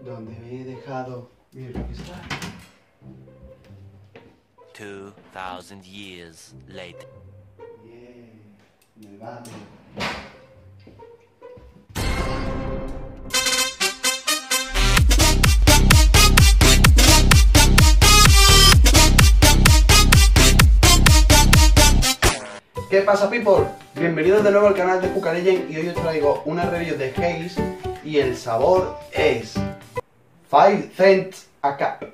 ¿Dónde me he dejado mi rockstar? 2000 years later. Yeah, me va. ¿Qué pasa, people? Bienvenidos de nuevo al canal de Puka Legend y hoy os traigo una review de Haze y el sabor es 5 cents a cup.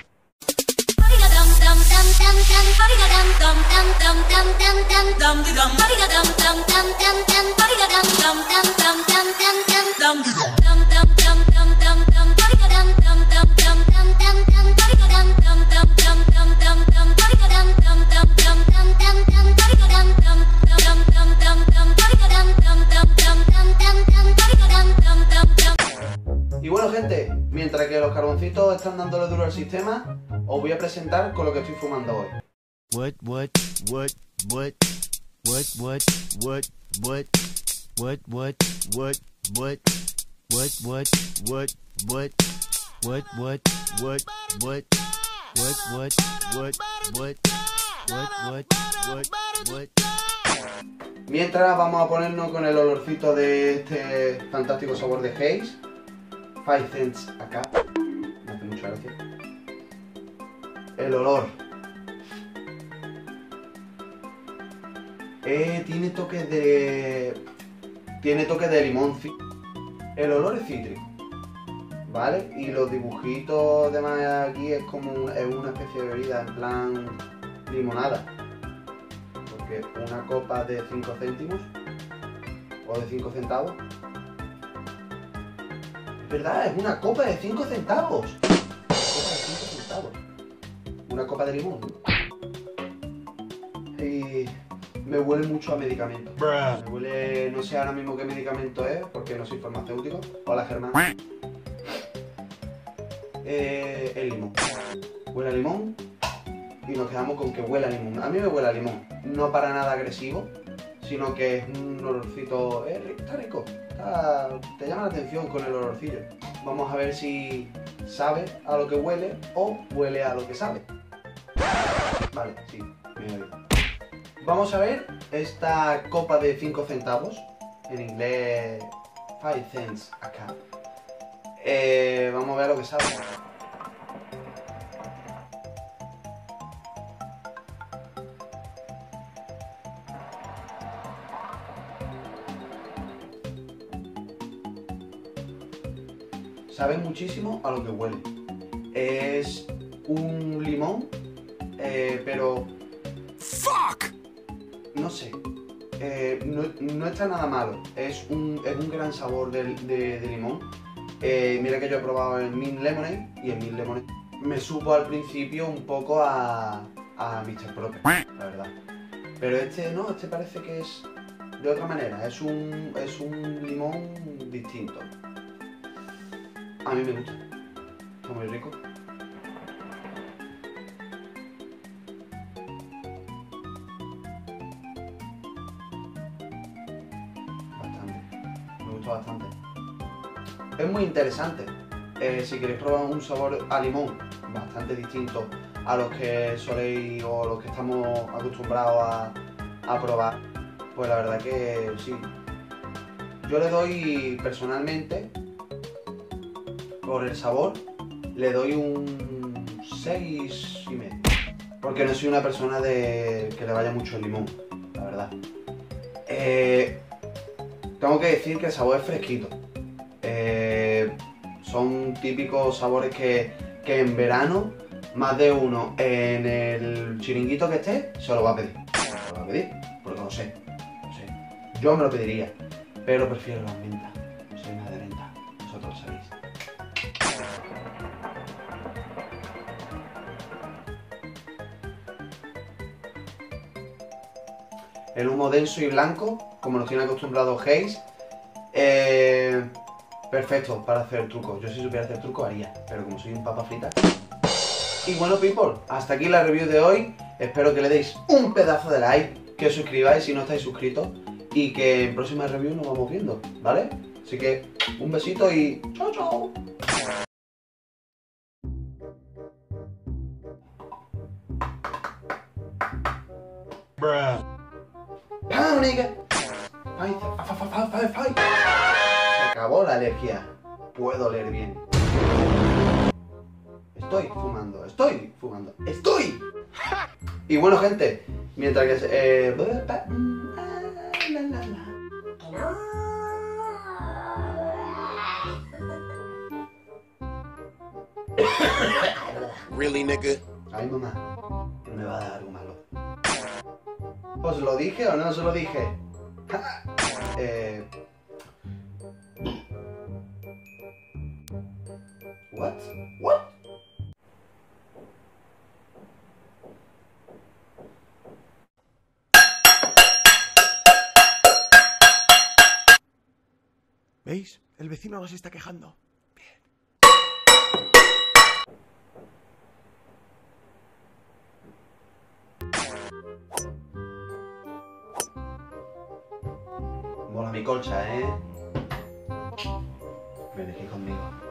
Y bueno, gente, mientras que los carboncitos están dándole duro al sistema, os voy a presentar con lo que estoy fumando hoy. Mientras vamos a ponernos con el olorcito de este fantástico sabor de Haze. 5 cents acá. Me hace mucha gracia. El olor. Tiene toques de limón. El olor es cítrico, ¿vale? Y los dibujitos demás aquí es como una especie de bebida en plan limonada. Porque una copa de 5 céntimos o de 5 centavos. Es verdad, es una copa de 5 centavos. Una copa de 5 centavos. Una copa de limón. Y me huele mucho a medicamento. Me huele, no sé ahora mismo qué medicamento es, porque no soy farmacéutico. Hola, Germán. El limón. Huele a limón y nos quedamos con que huele a limón. A mí me huele a limón. No para nada agresivo, sino que es un olorcito. Está rico. Te llama la atención con el olorcillo. Vamos a ver si sabe a lo que huele o huele a lo que sabe. Vale, sí, me he oído. Vamos a ver esta copa de 5 centavos, en inglés 5 cents a cup. Vamos a ver lo que sabe. Sabe muchísimo a lo que huele. Es un limón, pero... ¡Fuck! No sé. No está nada malo. Es un gran sabor de limón. Mira que yo he probado el Mint Lemonade y el Mint Lemonade me supo al principio un poco a Mr. Proper, la verdad. Pero este no, este parece que es de otra manera. Es un limón distinto. A mí me gusta. Está muy rico. Bastante. Me gusta bastante. Es muy interesante. Si queréis probar un sabor a limón bastante distinto a los que soléis o los que estamos acostumbrados a probar, pues la verdad que sí. Yo le doy personalmente, por el sabor, le doy un 6,5. Porque no soy una persona que le vaya mucho el limón, la verdad. Tengo que decir que el sabor es fresquito. Son típicos sabores que en verano, más de uno en el chiringuito que esté, se lo va a pedir. Se lo va a pedir, porque lo sé. Yo me lo pediría, pero prefiero las mentas. Soy más de menta, vosotros lo sabéis. El humo denso y blanco, como nos tiene acostumbrado Haze. Perfecto para hacer trucos. Yo si supiera hacer trucos haría, pero como soy un papa frita. Y bueno, people, hasta aquí la review de hoy. Espero que le deis un pedazo de like, que os suscribáis si no estáis suscritos y que en próximas reviews nos vamos viendo, ¿vale? Así que un besito y chao, chao. ¡Pam, nigga! ¡Fight! Se acabó la alergia. Puedo leer bien. Estoy fumando. Y bueno, gente, mientras que se... Really, nigga? Ay, mamá, no me va a dar algo malo. ¿Os lo dije o no os lo dije? What? ¿Veis? El vecino nos está quejando. Mola mi colcha, ¿eh? Ven aquí conmigo.